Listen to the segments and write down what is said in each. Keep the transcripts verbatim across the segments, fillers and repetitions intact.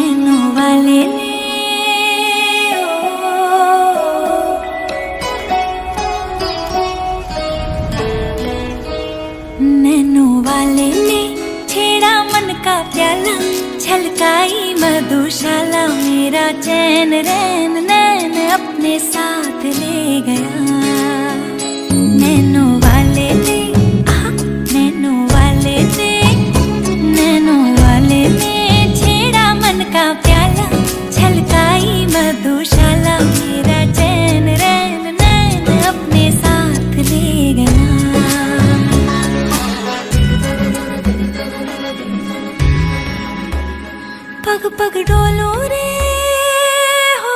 Nano वाले ने nano वाले ने छेड़ा मन का प्याला, छलकाई मधुशाला, मेरा चैन रैन नैन अपने साथ ले गया। नैनो वाले ने आहा, नैनो वाले ने, नैनो वाले ने छेड़ा मन का प्याला, छलकाई मधुशाला, मेरा चैन रैन नैन अपने साथ ले गया। पग पग डोलो रे हो,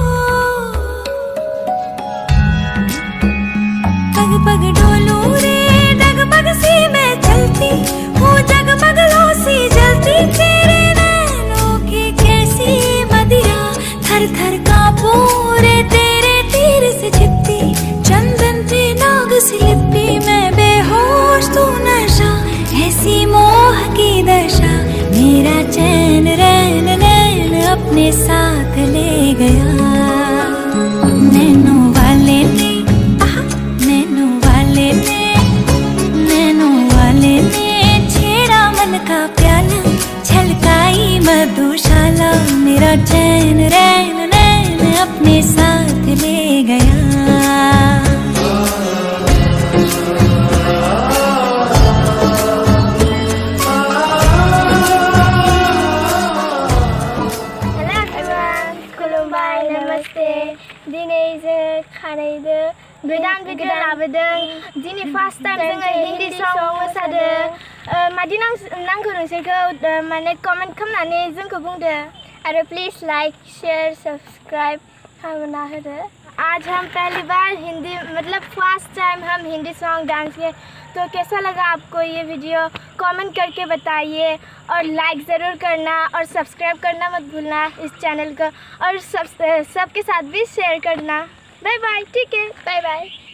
पग पग डोलो रे, डगमग सी मैं चलती हूँ, जगमग लो सी जलती, तेरे नैनों की कैसी मदिरा, थर थर कांपूं रे तेरे तीर से छिपती, चंदन पे नाग सी लिपटी, मैं बेहोश तू नशा, ऐसी मोह की दशा, मेरा चैन रैन नैन अपने साथ ले गया। नैनो वाले ने आहा, नैनो वाले ने, नैनो वाले ने छेड़ा मन का प्याला, छलकाई मधुशाला, मेरा चैन रैन नैन अपने साथ ले गया। दिनै जों खारैदो गोदान भिडिअ लाबोदों। दिनै फार्स्ट टाइम जोङो हिन्दी सं मोसादों। मादि नांगौ नोंसोरखौ माने कमेन्ट खालामनानै जोंखौ बुंदो आरो प्लीज लाइक शेयर सब्सक्राइब खालामना होदो। आज हम पहली बार हिंदी मतलब फर्स्ट टाइम हम हिंदी सॉन्ग डांस किए, तो कैसा लगा आपको ये वीडियो कमेंट करके बताइए, और लाइक ज़रूर करना और सब्सक्राइब करना मत भूलना इस चैनल को, और सब सबके साथ भी शेयर करना। Bye bye. ठीक है, बाय बाय।